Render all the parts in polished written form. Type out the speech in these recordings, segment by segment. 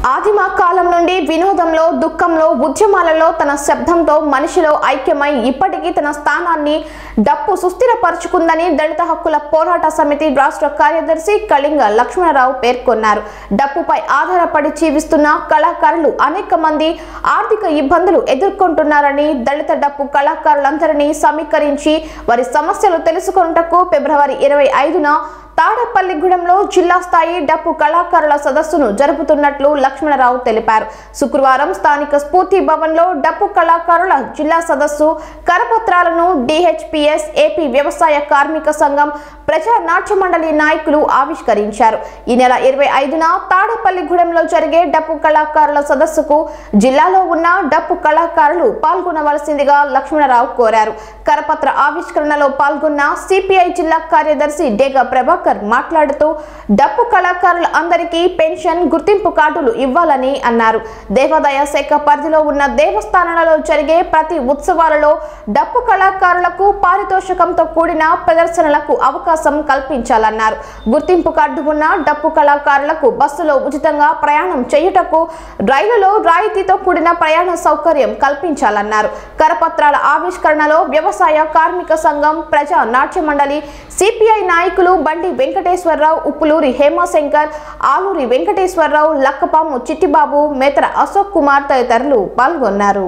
ఆదిమ కాలం నుండి వినోదంలో దుఃఖంలో ఉద్యమాలలో తన శబ్దంతో మనిషిలో ఐక్యమై ఇప్పటికీ తన స్థానాన్ని డప్పు సుస్థిరపరుచుకుందని దళిత హక్కుల పోరాట సమితి రాష్ట్ర కార్యదర్శి కళింగ లక్ష్మణరావు పేర్కొన్నారు. డప్పుపై ఆధారపడి జీవిస్తున్న కళాకారులు అనేక మంది ఆర్థిక ఇబ్బందులు ఎదుర్కొంటున్నారని, దళిత డప్పు కళాకారులందరినీ సమీకరించి వారి సమస్యలు తెలుసుకొనుటకు ఫిబ్రవరి 25న తాడేపల్లిగూడెంలో జిల్లా స్థాయి డప్పు కళాకారుల సదస్సును జరుపుతున్నట్లు లక్ష్మణరావు తెలిపారు. శుక్రవారం స్థానిక స్ఫూర్తి భవన్లో డప్పు కళాకారుల జిల్లా సదస్సు కరపత్రాలను డిహెచ్పిఎస్, ఏపీ వ్యవసాయ కార్మిక సంఘం, ప్రజా నాట్య మండలి నాయకులు ఆవిష్కరించారు. ఈ నెల 25న తాడేపల్లిగూడెంలో జరిగే డప్పు కళాకారుల సదస్సుకు జిల్లాలో ఉన్న డప్పు కళాకారులు పాల్గొనవలసిందిగా లక్ష్మణరావు కోరారు. కరపత్ర ఆవిష్కరణలో పాల్గొన్న సిపిఐ జిల్లా కార్యదర్శి డేగా ప్రభాకర్ మాట్లాడుతూ డప్పు కళాకారుల అందరికీ పెన్షన్, గుర్తింపు కార్డులు ఇవ్వాలని అన్నారు. దేవాదాయ శాఖ పరిధిలో ఉన్న దేవస్థానాలలో జరిగే ప్రతి ఉత్సవాలలో డప్పు కళాకారులకు పారితోషికంతో కూడిన ప్రదర్శనలకు అవకాశం కల్పించాలన్నారు. గుర్తింపు కార్డు ఉన్న డప్పు కళాకారులకు బస్సులో ఉచితంగా ప్రయాణం చేయుటకు, రైలులో రాయితీతో కూడిన ప్రయాణ సౌకర్యం కల్పించాలన్నారు. కరపత్రాల ఆవిష్కరణలో వ్యవసాయ కార్మిక సంఘం, ప్రజా నాట్య మండలి, సిపిఐ నాయకులు బండి వెంకటేశ్వరరావు, ఉప్పులూరి హేమశంకర్, ఆలూరి వెంకటేశ్వరరావు, లక్కపాము చిట్టిబాబు, మేతర అశోక్ కుమార్ తదితరులు పాల్గొన్నారు.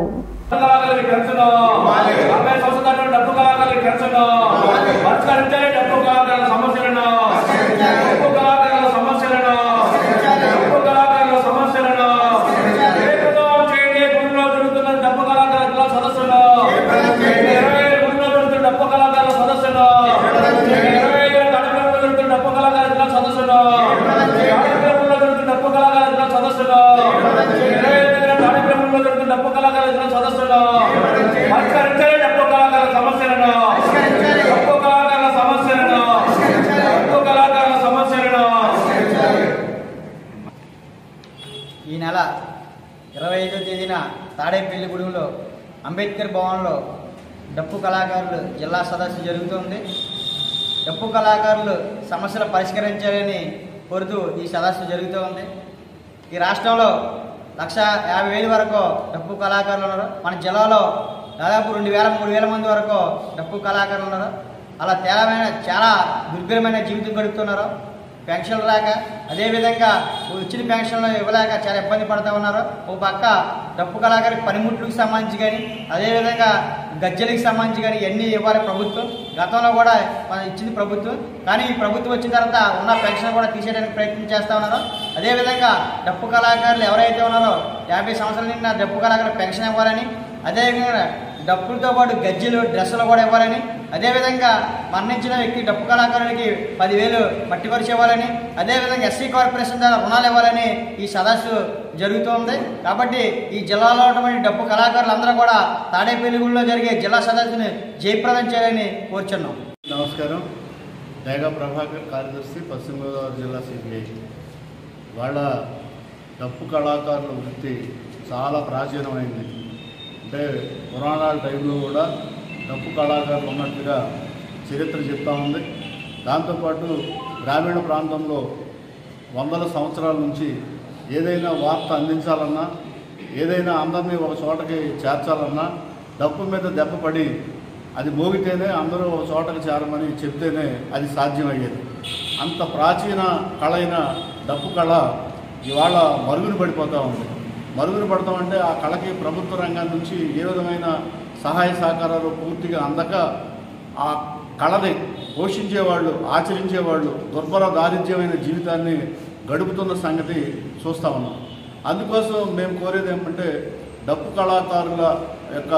ఈ నెల 25వ తేదీన తాడేపల్లిగూడెంలో అంబేద్కర్ భవన్లో డప్పు కళాకారులు జిల్లా సదస్సు జరుగుతుంది. డప్పు కళాకారులు సమస్యలు పరిష్కరించాలని కోరుతూ ఈ సదస్సు జరుగుతూ ఉంది. ఈ రాష్ట్రంలో 150,000 వరకు డప్పు కళాకారులు ఉన్నారు. మన జిల్లాలో దాదాపు 2,000-3,000 మంది వరకు డప్పు కళాకారులు ఉన్నారు. అలా చాలా దుర్భరమైన జీవితం గడుపుతున్నారు. పెన్షన్లు రాక, అదేవిధంగా ఇచ్చిన పెన్షన్లు ఇవ్వలేక చాలా ఇబ్బంది పడుతూ ఉన్నారు. ఒక పక్క డప్పు కళాకారులకు పనిముట్లకు సంబంధించి కానీ, అదేవిధంగా గజ్జలకి సంబంధించి కానీ ఇవన్నీ ఇవ్వాలి ప్రభుత్వం. గతంలో కూడా మనం ఇచ్చింది ప్రభుత్వం, కానీ ఈ ప్రభుత్వం వచ్చిన తర్వాత ఉన్న పెన్షన్ కూడా తీసేయడానికి ప్రయత్నం చేస్తూ ఉన్నారు. అదేవిధంగా డప్పు కళాకారులు ఎవరైతే ఉన్నారో 50 సంవత్సరాల నిండా డప్పు కళాకారులు పెన్షన్ ఇవ్వాలని, అదేవిధంగా డప్పులతో పాటు గజ్జలు, డ్రెస్సులు కూడా ఇవ్వాలని, అదేవిధంగా మరణించిన వ్యక్తి డప్పు కళాకారులకి 10,000 మట్టి ఖర్చు ఇవ్వాలని, అదేవిధంగా ఎస్సీ కార్పొరేషన్ ద్వారా రుణాలు ఇవ్వాలని ఈ సదస్సు జరుగుతోంది. కాబట్టి ఈ జిల్లాలో ఉన్నటువంటి డప్పు కళాకారులందరూ కూడా తాడేపల్లిగూడెంలో జరిగే జిల్లా సదస్సుని జయప్రదం చేయాలని కోరుచున్నాం. నమస్కారం. డేగా ప్రభాకర్, కార్యదర్శి, పశ్చిమ గోదావరి జిల్లా సిపిఐ. వాళ్ళ డప్పు కళాకారుల వృత్తి చాలా ప్రాచీనమైంది. అంటే పురాణాల టైంలో కూడా డప్పు కళాకారులు ఉన్నట్టుగా చరిత్ర చెప్తా ఉంది. దాంతోపాటు గ్రామీణ ప్రాంతంలో వందల సంవత్సరాల నుంచి ఏదైనా వార్త అందించాలన్నా, ఏదైనా అందరినీ ఒక చోటకి చేర్చాలన్నా డప్పు మీద దెబ్బపడి అది మోగితేనే అందరూ ఒక చోటకి చేరమని చెప్తేనే అది సాధ్యమయ్యేది. అంత ప్రాచీన కళ అయిన డప్పు కళ ఇవాళ మరుగున పడిపోతూ ఉంది. మరుగున పడతామంటే ఆ కళకి ప్రభుత్వ రంగం నుంచి ఏ విధమైన సహాయ సహకారాలు పూర్తిగా అందక ఆ కళని పోషించేవాళ్ళు, ఆచరించేవాళ్ళు దుర్భర దారిద్ర్యమైన జీవితాన్ని గడుపుతున్న సంగతి చూస్తూ ఉన్నాం. అందుకోసం మేము కోరేది ఏమంటే డప్పు కళాకారుల యొక్క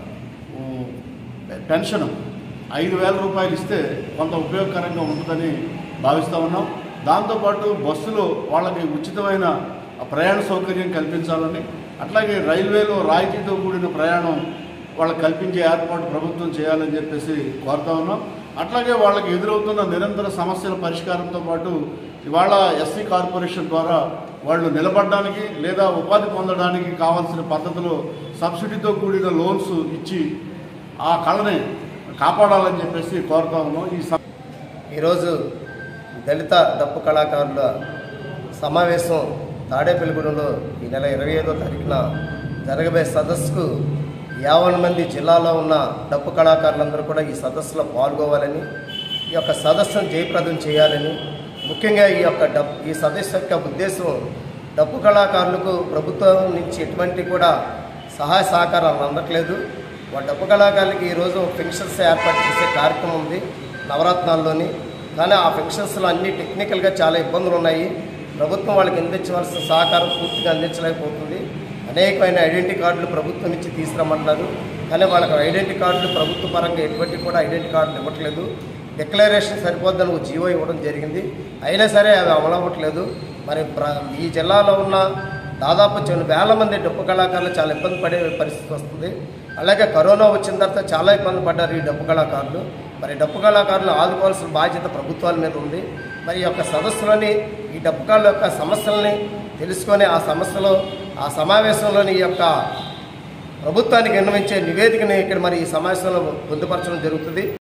పెన్షన్ 5,000 రూపాయలు ఇస్తే కొంత ఉపయోగకరంగా ఉంటుందని భావిస్తూ ఉన్నాం. దాంతోపాటు బస్సులో వాళ్ళకి ఉచితమైన ప్రయాణ సౌకర్యం కల్పించాలని, అట్లాగే రైల్వేలో రాయితీతో కూడిన ప్రయాణం వాళ్ళకి కల్పించే ఏర్పాటు ప్రభుత్వం చేయాలని చెప్పేసి కోరుతా ఉన్నాం. అట్లాగే వాళ్ళకి ఎదురవుతున్న నిరంతర సమస్యల పరిష్కారంతో పాటు ఇవాళ ఎస్సీ కార్పొరేషన్ ద్వారా వాళ్ళు నిలబడడానికి లేదా ఉపాధి పొందడానికి కావాల్సిన పద్ధతిలో సబ్సిడీతో కూడిన లోన్స్ ఇచ్చి ఆ కళని కాపాడాలని చెప్పేసి కోరుతా ఉన్నాం. ఈరోజు దళిత డప్పు కళాకారుల సమావేశం తాడేపల్లిగూడెంలో ఈ నెల 25వ తారీఖున జరగబోయే సదస్సుకు 50 మంది జిల్లాలో ఉన్న డప్పు కళాకారులందరూ కూడా ఈ సదస్సులో పాల్గొవాలని, ఈ యొక్క సదస్సును జయప్రదం చేయాలని, ముఖ్యంగా ఈ సదస్సు యొక్క ఉద్దేశం డప్పు కళాకారులకు ప్రభుత్వం నుంచి ఎటువంటి కూడా సహాయ సహకారాలు అందట్లేదు. డప్పు కళాకారులకి ఈరోజు ఫంక్షన్స్ ఏర్పాటు చేసే కార్యక్రమం ఉంది నవరత్నాల్లోని. కానీ ఆ ఫంక్షన్స్లో అన్ని టెక్నికల్గా చాలా ఇబ్బందులు ఉన్నాయి. ప్రభుత్వం వాళ్ళకి అందించవలసిన సహకారం పూర్తిగా అందించలేకపోతుంది. అనేకమైన ఐడెంటిటీ కార్డులు ప్రభుత్వం నుంచి తీసుకురమ్మంటున్నారు. కానీ వాళ్ళకి ఐడెంటిటీ కార్డులు ప్రభుత్వ పరంగా ఎటువంటి కూడా ఐడెంటిటీ కార్డులు ఇవ్వట్లేదు. డిక్లరేషన్ సరిపోద్దని ఒక జీవో ఇవ్వడం జరిగింది, అయినా సరే అవి అమలు అవ్వట్లేదు. మరి ఈ జిల్లాలో ఉన్న దాదాపు 1,000 మంది డప్పు కళాకారులు చాలా ఇబ్బంది పడే పరిస్థితి వస్తుంది. అలాగే కరోనా వచ్చిన తర్వాత చాలా ఇబ్బంది పడ్డారు ఈ డప్పు కళాకారులు. మరి డప్పు కళాకారులు ఆదుకోవాల్సిన బాధ్యత ప్రభుత్వాల మీద ఉంది. మరి ఈ యొక్క సదస్సులోని ఈ డప్పు కళ యొక్క సమస్యలని తెలుసుకొని ఆ సమావేశంలోని ఈ యొక్క ప్రభుత్వానికి నిర్ణయించే నివేదికని ఇక్కడ మరి ఈ సమావేశంలో పొందుపరచడం జరుగుతుంది.